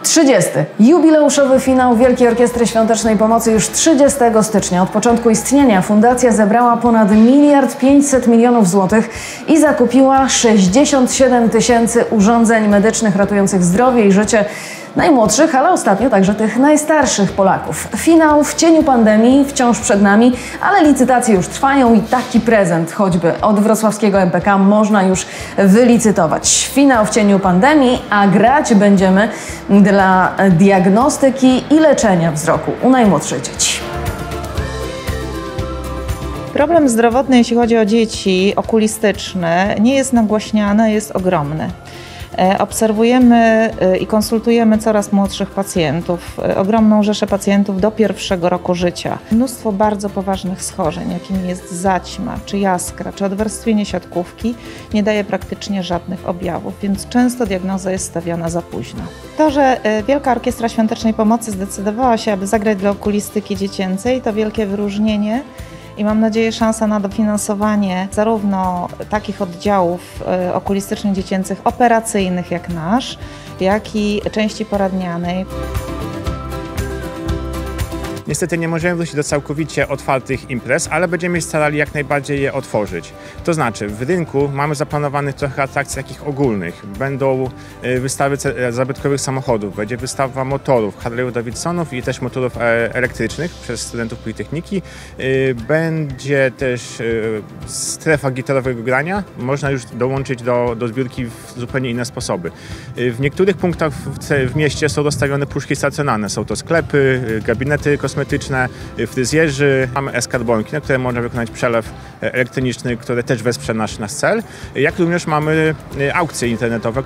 30. Jubileuszowy finał Wielkiej Orkiestry Świątecznej Pomocy już 30 stycznia. Od początku istnienia fundacja zebrała ponad 1 500 000 000 złotych i zakupiła 67 000 urządzeń medycznych ratujących zdrowie i życie najmłodszych, ale ostatnio także tych najstarszych Polaków. Finał w cieniu pandemii wciąż przed nami, ale licytacje już trwają i taki prezent choćby od wrocławskiego MPK można już wylicytować. Finał w cieniu pandemii, a grać będziemy dla diagnostyki i leczenia wzroku u najmłodszych dzieci. Problem zdrowotny, jeśli chodzi o dzieci, okulistyczny, nie jest nagłaśniany, jest ogromny. Obserwujemy i konsultujemy coraz młodszych pacjentów, ogromną rzeszę pacjentów do 1. roku życia. Mnóstwo bardzo poważnych schorzeń, jakimi jest zaćma, czy jaskra, czy odwarstwienie siatkówki, nie daje praktycznie żadnych objawów, więc często diagnoza jest stawiana za późno. To, że Wielka Orkiestra Świątecznej Pomocy zdecydowała się, aby zagrać dla okulistyki dziecięcej, to wielkie wyróżnienie. I mam nadzieję, szansa na dofinansowanie zarówno takich oddziałów okulistycznych dziecięcych operacyjnych jak nasz, jak i części poradnianej. Niestety nie możemy wrócić do całkowicie otwartych imprez, ale będziemy się starali jak najbardziej je otworzyć. To znaczy, w rynku mamy zaplanowanych trochę atrakcji takich ogólnych. Będą wystawy zabytkowych samochodów, będzie wystawa motorów, Harley'ów Davidsonów i też motorów elektrycznych przez studentów Politechniki. Będzie też strefa gitarowego grania. Można już dołączyć do zbiórki w zupełnie inne sposoby. W niektórych punktach w mieście są rozstawione puszki stacjonarne. Są to sklepy, gabinety kosmetyczne, fryzjerzy, mamy e-skarbonki, na które można wykonać przelew elektroniczny, który też wesprze nasz cel, jak również mamy aukcje internetowe.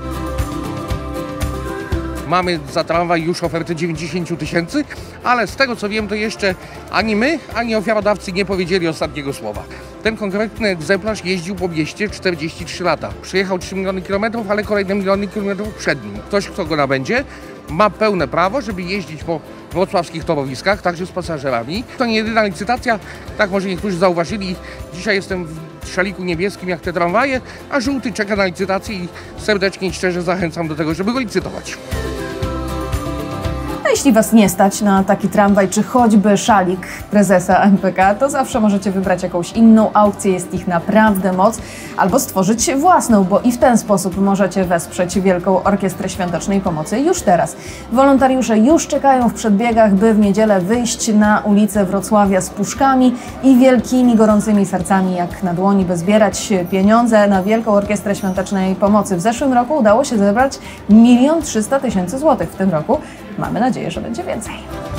Mamy za tramwaj już ofertę 90 000, ale z tego co wiem, to jeszcze ani my, ani ofiarodawcy nie powiedzieli ostatniego słowa. Ten konkretny egzemplarz jeździł po mieście 43 lata. Przejechał 3 miliony kilometrów, ale kolejne miliony kilometrów przed nim. Ktoś, kto go nabędzie, ma pełne prawo, żeby jeździć po wrocławskich torowiskach, także z pasażerami. To nie jedyna licytacja, tak może niektórzy zauważyli. Dzisiaj jestem w szaliku niebieskim jak te tramwaje, a żółty czeka na licytację i serdecznie i szczerze zachęcam do tego, żeby go licytować. A jeśli Was nie stać na taki tramwaj, czy choćby szalik prezesa MPK, to zawsze możecie wybrać jakąś inną aukcję, jest ich naprawdę moc, albo stworzyć własną, bo i w ten sposób możecie wesprzeć Wielką Orkiestrę Świątecznej Pomocy już teraz. Wolontariusze już czekają w przedbiegach, by w niedzielę wyjść na ulicę Wrocławia z puszkami i wielkimi, gorącymi sercami jak na dłoni, by zbierać pieniądze na Wielką Orkiestrę Świątecznej Pomocy. W zeszłym roku udało się zebrać 1 300 000 złotych. W tym roku mamy nadzieję, że będzie więcej.